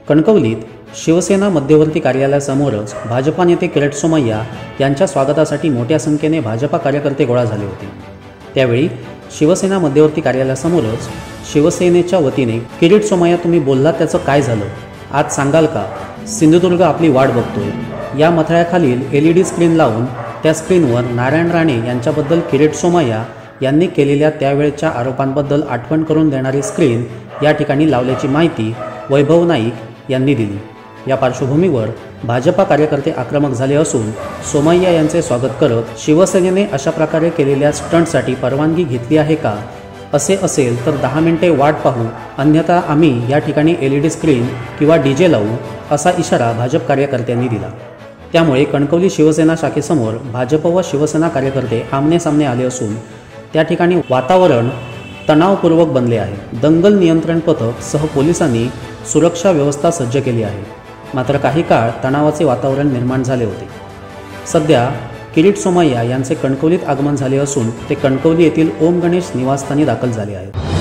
कणकवलीत शिवसेना मध्यवर्ती कार्यालयासमोरच भाजपा नेते किरीट सोमय्या यांच्या स्वागतासाठी मोठ्या संख्येने भाजपा कार्यकर्ते गोळा झाले होते। त्यावेळी शिवसेना मध्यवर्ती कार्यालयासमोरच शिवसेनेच्या वतीने किरीट सोमय्या तुम्ही बोललात त्याचं काय झालं, आज सांगाल का? सिंधुदुर्ग आपली वाट बघतोय। या मथळ्याखालील LED स्क्रीन लावून त्या स्क्रीनवर नारायण राणे यांच्याबद्दल किरीट सोमय्या यांनी केलेल्या त्यावेळच्या आरोपांबद्दल आठवण करून देणारी स्क्रीन या ठिकाणी लावल्याची माहिती वैभव नाईक यांनी दिली। या पार्श्वभूमीवर भाजपा कार्यकर्ते आक्रमक झाले असून सोमय्या यांचे स्वागत करत शिवसेनेने अशा प्रकारे केलेल्या स्टंटसाठी परवानगी घेतली आहे का, असे असेल तर 10 मिनिटे वाट पाहू, अन्यथा आम्ही या ठिकाणी LED स्क्रीन किंवा DJ लावू, असा इशारा भाजप कार्यकर्त्यांनी दिला। त्यामुळे कणकवली शिवसेना शाखेसमोर भाजप व शिवसेना कार्यकर्ते आमने सामने आले असून त्या ठिकाणी वातावरण तणावपूर्वक बनले आहे। दंगल नियंत्रण पथक सह पोलिसांनी सुरक्षा व्यवस्था सज्ज केली आहे। मात्र काही काळ तणावाचे वातावरण निर्माण झाले होते। सध्या किरीट सोमय्या यांचे कणकवलीत आगमन झाले असून ते कणकवली येथील ओम गणेश निवासस्थानी दाखल झाले आहेत।